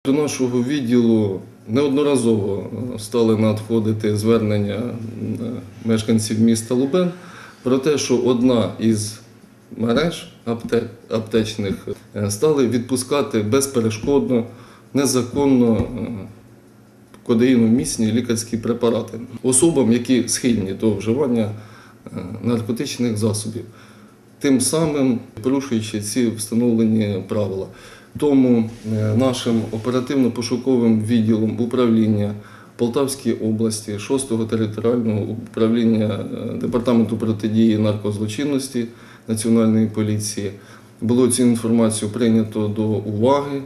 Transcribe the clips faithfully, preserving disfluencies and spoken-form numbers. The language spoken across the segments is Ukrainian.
До нашого відділу неодноразово стали надходити звернення мешканців міста Лубен про те, що одна із мереж аптек, аптечних стали відпускати безперешкодно, незаконно кодеїномісні лікарські препарати особам, які схильні до вживання наркотичних засобів, тим самим порушуючи ці встановлені правила. Тому нашим оперативно-пошуковим відділом управління Полтавської області, шостого територіального управління Департаменту протидії наркозлочинності Національної поліції було цю інформацію прийнято до уваги,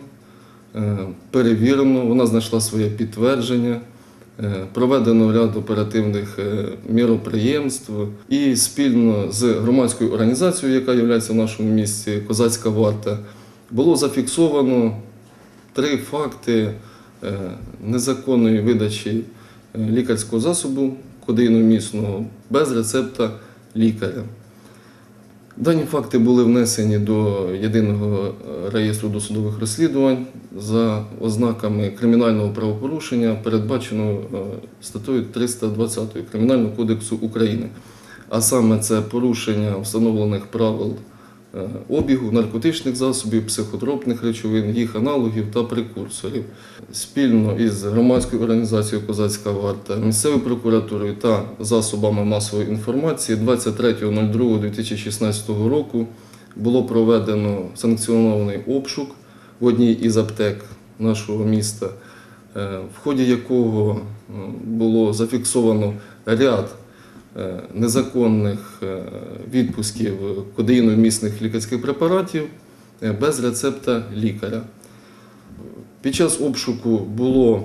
перевірено, вона знайшла своє підтвердження, проведено ряд оперативних міроприємств і спільно з громадською організацією, яка є в нашому місті «Козацька варта», було зафіксовано три факти незаконної видачі лікарського засобу кодеїномісного без рецепта лікаря. Дані факти були внесені до Єдиного реєстру досудових розслідувань за ознаками кримінального правопорушення, передбаченого статтею триста двадцять Кримінального кодексу України. А саме це порушення встановлених правил обігу наркотичних засобів, психотропних речовин, їх аналогів та прекурсорів. Спільно із громадською організацією «Козацька варта», місцевою прокуратурою та засобами масової інформації двадцять третього лютого дві тисячі шістнадцятого року було проведено санкціонований обшук в одній із аптек нашого міста, в ході якого було зафіксовано ряд незаконних відпусків кодеїномісних лікарських препаратів без рецепта лікаря. Під час обшуку було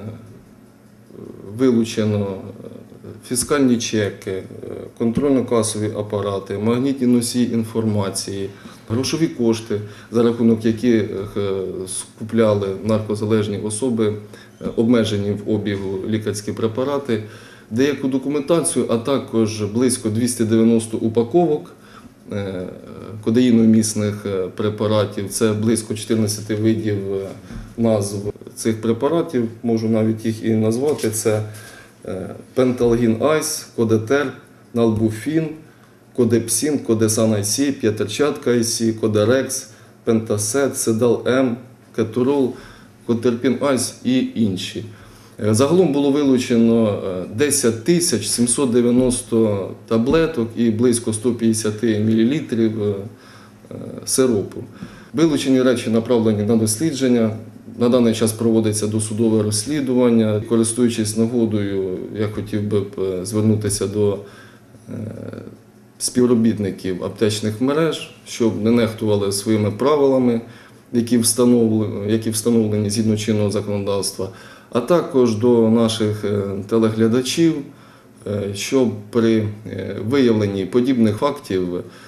вилучено фіскальні чеки, контрольно-касові апарати, магнітні носії інформації, грошові кошти, за рахунок яких скупляли наркозалежні особи, обмежені в обігу лікарські препарати, деяку документацію, а також близько двохсот дев'яноста упаковок кодеїномісних препаратів. Це близько чотирнадцяти видів назв цих препаратів, можу навіть їх і назвати. Це Пенталгін Айс, Кодетер, Налбуфін, Кодепсін, Кодесан Айсі, П'ятерчатка Айсі, Кодерекс, Пентасет, Седал М, Кетурол, Котерпін Айс і інші. Загалом було вилучено десять тисяч сімсот дев'яносто таблеток і близько ста п'ятдесяти мілілітрів сиропу. Вилучені речі направлені на дослідження. На даний час проводиться досудове розслідування. Користуючись нагодою, я хотів би звернутися до співробітників аптечних мереж, щоб не нехтували своїми правилами, які встановлені, які встановлені згідно чинного законодавства, а також до наших телеглядачів, щоб при виявленні подібних фактів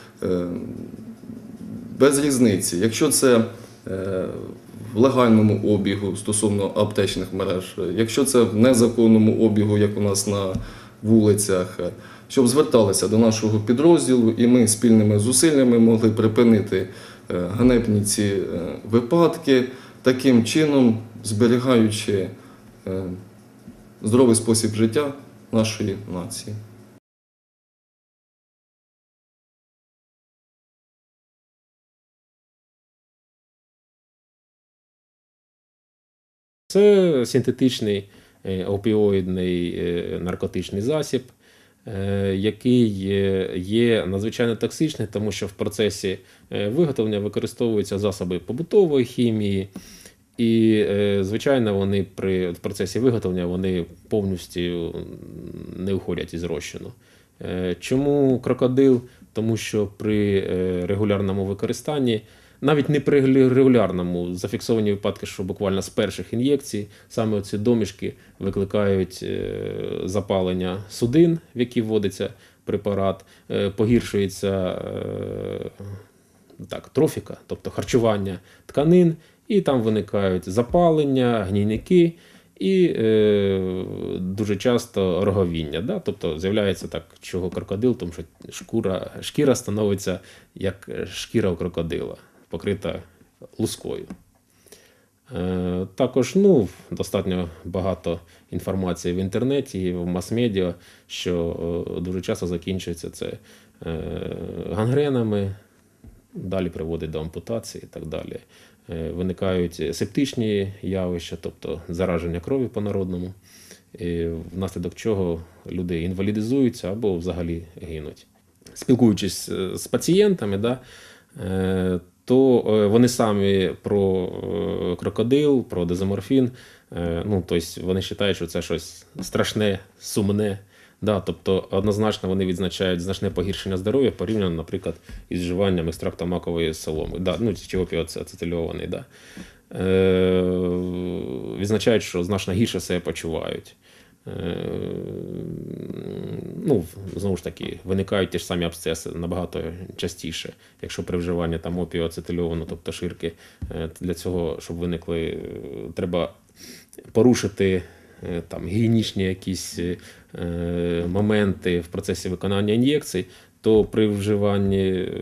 без різниці, якщо це в легальному обігу стосовно аптечних мереж, якщо це в незаконному обігу, як у нас на вулицях, щоб зверталися до нашого підрозділу і ми спільними зусиллями могли припинити ганебні ці випадки, таким чином зберігаючи здоровий спосіб життя нашої нації. Це синтетичний опіоїдний наркотичний засіб, який є надзвичайно токсичний, тому що в процесі виготовлення використовуються засоби побутової хімії, і, звичайно, вони при в процесі виготовлення вони повністю не виходять із розчину. Чому крокодил? Тому що при регулярному використанні, навіть не при регулярному, зафіксовані випадки, що буквально з перших ін'єкцій саме ці домішки викликають запалення судин, в які вводиться препарат, погіршується так, трофіка, тобто харчування тканин, і там виникають запалення, гнійники і е, дуже часто роговіння. Да? Тобто з'являється так, чого крокодил, тому що шкура, шкіра становиться як шкіра у крокодила, покрита лускою. Е, Також ну, достатньо багато інформації в інтернеті і в мас-медіа, що е, дуже часто закінчується це е, гангренами, далі приводить до ампутації і так далі. Е, Виникають септичні явища, тобто зараження крові по-народному, і внаслідок чого люди інвалідизуються або взагалі гинуть. Спілкуючись е, з пацієнтами, да, е, то е, вони самі про е, крокодил, про дезоморфін, е, ну, тобто вони вважають, що це щось страшне, сумне. Да, тобто однозначно вони відзначають значне погіршення здоров'я порівняно, наприклад, із вживанням екстракту макової соломи, да, ну, чи опіоацетильований. Да. Е, відзначають, що значно гірше себе почувають. Е, ну, знову ж таки, виникають ті ж самі абсцеси набагато частіше, якщо при вживанні там опіоацетильовану, тобто ширки. Е, для цього, щоб виникли, е, треба порушити е, там гігієнічні якісь е, моменти в процесі виконання ін'єкцій, то при вживанні е,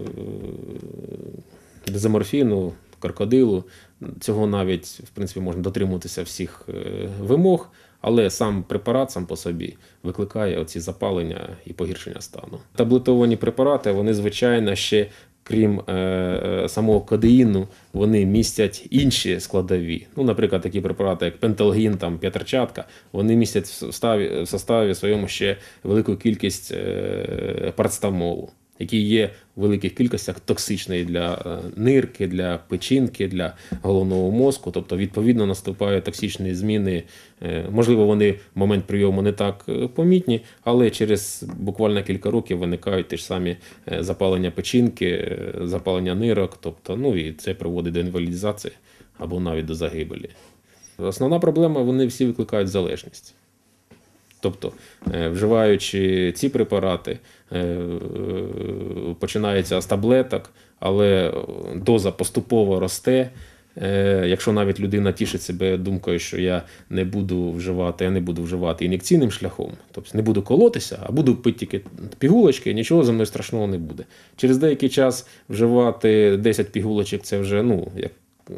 дезоморфіну, крокодилу, цього навіть, в принципі, можна дотримуватися всіх е, вимог, але сам препарат сам по собі викликає оці запалення і погіршення стану. Таблетовані препарати, вони, звичайно, ще, крім е, е, самого кодеїну, вони містять інші складові. Ну, наприклад, такі препарати, як пенталгін, там, п'ятерчатка, вони містять в составі, в составі своєму ще велику кількість е, парацетамолу, який є в великих кількостях токсичний для нирки, для печінки, для головного мозку. Тобто, відповідно, наступають токсичні зміни. Можливо, вони в момент прийому не так помітні, але через буквально кілька років виникають ті ж самі запалення печінки, запалення нирок. Тобто, ну, і це приводить до інвалідизації або навіть до загибелі. Основна проблема – вони всі викликають залежність. Тобто, вживаючи ці препарати, починається з таблеток, але доза поступово росте. Якщо навіть людина тішить себе думкою, що я не буду вживати, я не буду вживати ін'єкційним шляхом, тобто не буду колотися, а буду пити тільки пігулочки, нічого за мною страшного не буде. Через деякий час вживати десять пігулочок – це вже, ну, як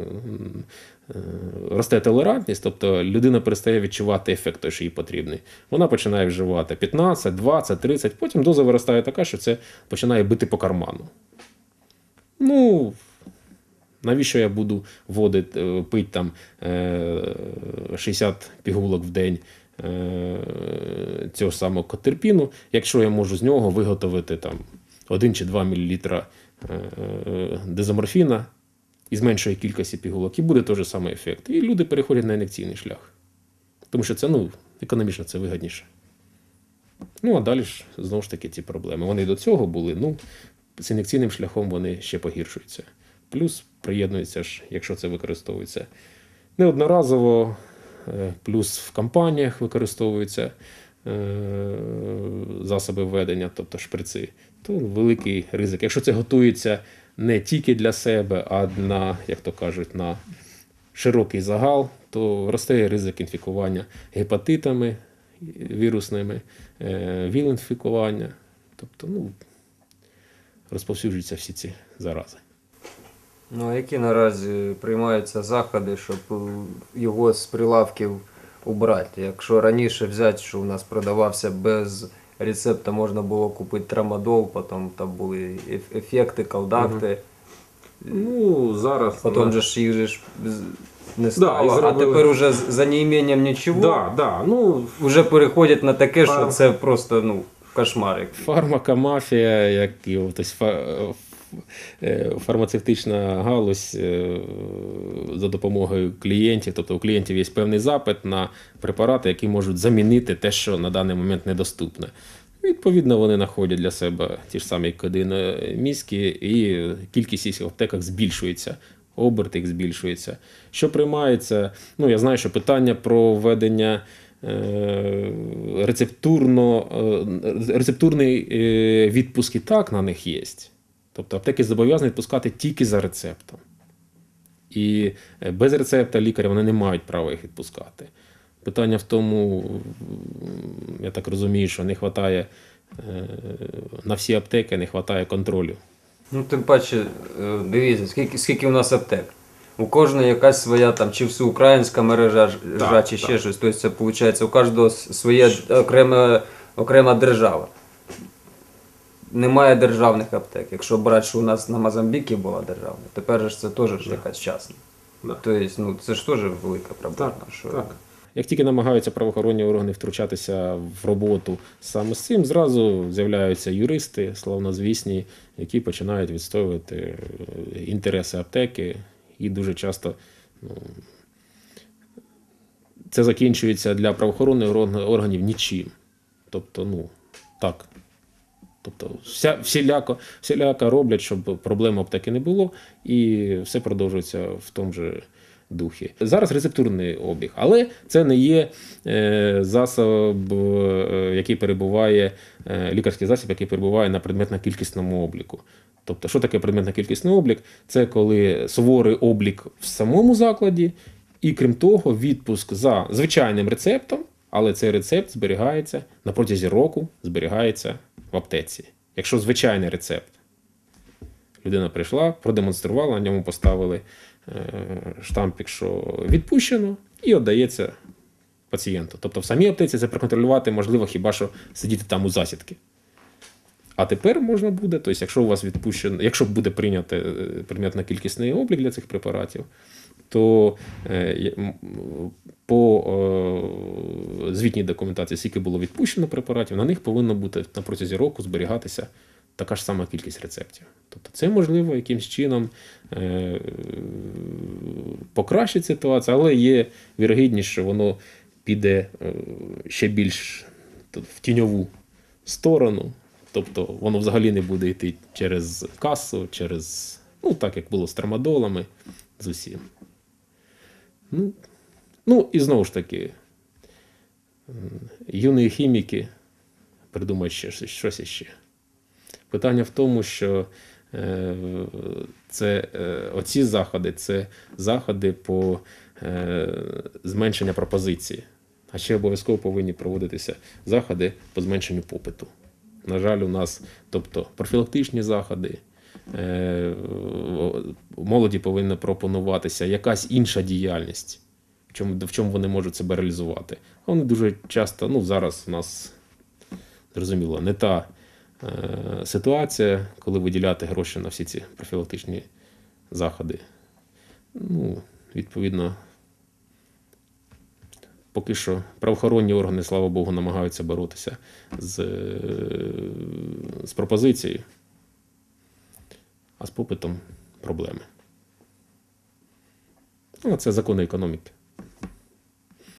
росте толерантність, тобто людина перестає відчувати ефект той, що їй потрібний. Вона починає вживати п'ятнадцять, двадцять, тридцять, потім доза виростає така, що це починає бити по карману. Ну, навіщо я буду вводити, пити там шістдесят пігулок в день цього ж самого котерпіну, якщо я можу з нього виготовити там один чи два мілілітра дезоморфіна із меншої кількості пігулок, і буде той же самий ефект. І люди переходять на ін'єкційний шлях. Тому що це, ну, економічно це вигідніше. Ну, а далі ж, знову ж таки, ці проблеми. Вони до цього були, ну, з ін'єкційним шляхом вони ще погіршуються. Плюс приєднується ж, якщо це використовується неодноразово, плюс в кампаніях використовуються засоби введення, тобто шприци, то великий ризик. Якщо це готується не тільки для себе, а на, як то кажуть, на широкий загал, то росте ризик інфікування гепатитами вірусними, ВІЛ-інфікування. Тобто, ну, розповсюджуються всі ці зарази. Ну, а які наразі приймаються заходи, щоб його з прилавків убрати? Якщо раніше взяти, що у нас продавався без рецепта, можна було купити трамадол, потім там були ефекти, колдакти. Ну, зараз... Потім же ж їх же ж не стало, да, а зробили... тепер уже за неіменням нічого, да, да, ну, вже переходять на таке, Фар... що це просто, ну, кошмар. Фармакомафія, як і тобто, фармацевтична галузь за допомогою клієнтів, тобто у клієнтів є певний запит на препарати, які можуть замінити те, що на даний момент недоступне. Відповідно, вони знаходять для себе ті ж самі кодиноміські, і кількість їх в аптеках збільшується, оберт їх збільшується. Що приймається? Ну, я знаю, що питання про введення рецептурно, рецептурний відпуск і так на них є. Тобто аптеки зобов'язані відпускати тільки за рецептом. І без рецепта лікаря вони не мають права їх відпускати. Питання в тому, я так розумію, що не вистачає на всі аптеки, не вистачає контролю. Ну, тим паче, дивіться, скільки, скільки у нас аптек. у кожної якась своя там, чи всеукраїнська мережа, ж- Так, жа, чи так. ще щось. Тобто це виходить, у кожного с- своє окреме, окрема держава. Немає державних аптек. Якщо брати, що у нас на Мозамбікі була державна, тепер же ж це теж ж якась частна. Да. Тобто, ну, це ж теж велика проблема. Що... Так. Як тільки намагаються правоохоронні органи втручатися в роботу саме з цим, зразу з'являються юристи, славнозвісні, які починають відстоювати е, інтереси аптеки. І дуже часто ну, це закінчується для правоохоронних орг- органів нічим. Тобто, ну, так. Тобто, вся, всіляко, всіляко роблять, щоб проблем аптеки не було, і все продовжується в тому же духі. Зараз рецептурний обіг, але це не є е, засоб, е, який перебуває, е, лікарський засіб, який перебуває на предметно-кількісному обліку. Тобто, що таке предметно-кількісний облік? Це коли суворий облік в самому закладі, і крім того, відпуск за звичайним рецептом, але цей рецепт зберігається на протязі року, зберігається в аптеці. Якщо звичайний рецепт, людина прийшла, продемонструвала, на ньому поставили е, штампик, що відпущено, і віддається пацієнту. Тобто в самій аптеці це проконтролювати можливо хіба що сидіти там у засідки. А тепер можна буде, тобто, якщо у вас відпущено, якщо буде прийнято е, предметно-кількісний облік для цих препаратів, то е, є- м, по е, звітній документації, скільки було відпущено препаратів, на них повинно бути на протязі року зберігатися така ж сама кількість рецептів. Тобто це можливо якимось чином е, покращить ситуацію, але є вірогідність, що воно піде е, ще більш тут, в тіньову сторону. Тобто воно взагалі не буде йти через касу, через, ну так як було з трамадолами, з усім. Ну, ну і знову ж таки, м, юні хіміки придумають ще щось, щось іще. Питання в тому, що е, це, е, оці заходи це заходи по е, зменшенню пропозиції. А ще обов'язково повинні проводитися заходи по зменшенню попиту. На жаль, у нас, тобто профілактичні заходи, е, молоді повинна пропонуватися якась інша діяльність, в чому, в чому вони можуть себе реалізувати. А вони дуже часто, ну зараз у нас, зрозуміло, не та е, ситуація, коли виділяти гроші на всі ці профілактичні заходи. Ну, відповідно, поки що правоохоронні органи, слава Богу, намагаються боротися з, е, з пропозицією, а з попитом проблеми. Ну, це закони економіки.